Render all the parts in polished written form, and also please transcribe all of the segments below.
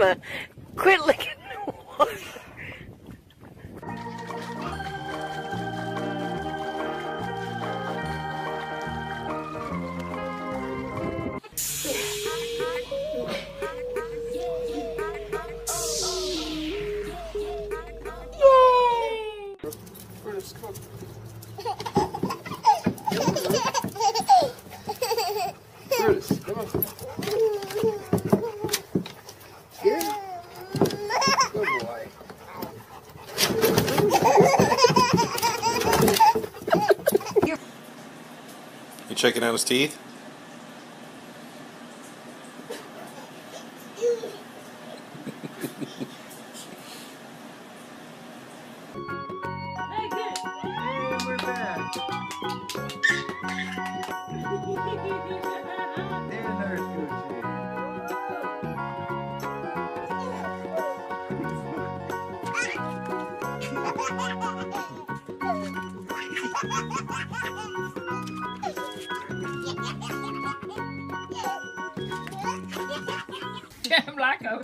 Lisa, quit licking the water. Bruce, come on. Scared? Good boy. You checking out his teeth? And we're back. There's our Gucci. Damn Blacko.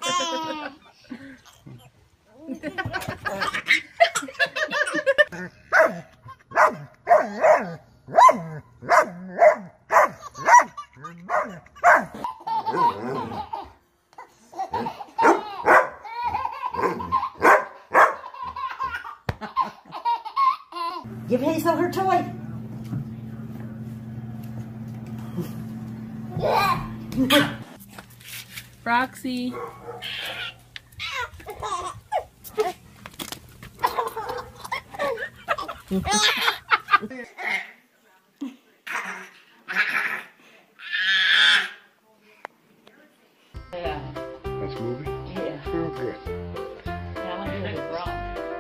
Give Hazel her toy. Roxy. Let's move it. Yeah. Real good. Now I hear the rock.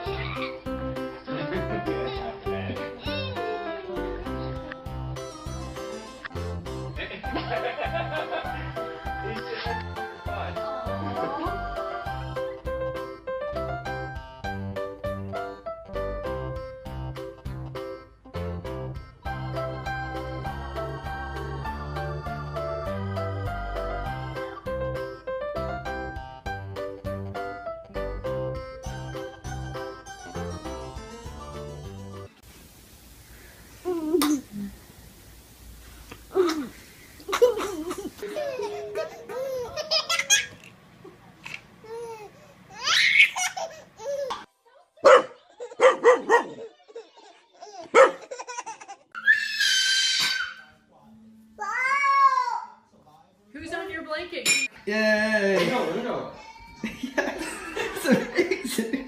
Who's on your blanket? Yay! No. Yes. It's amazing.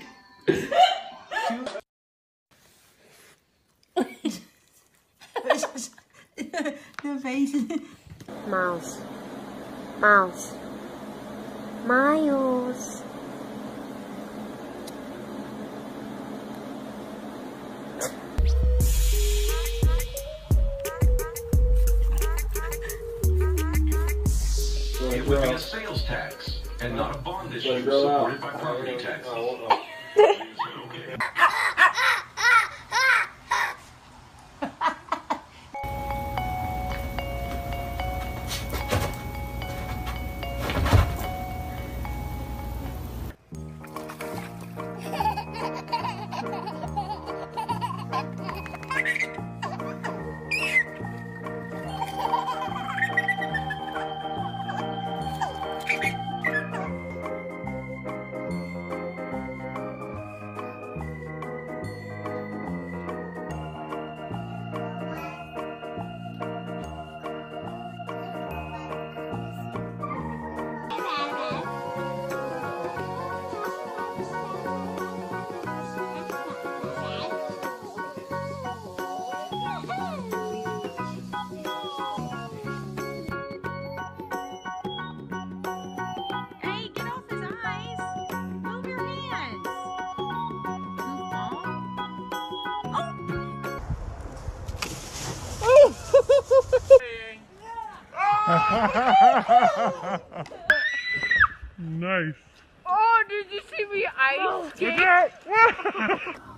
The face. Mouse. Mouse. Miles. It would be a sales tax and not a bond issue supported by property taxes. Okay. Nice. Oh, did you see me ice skate?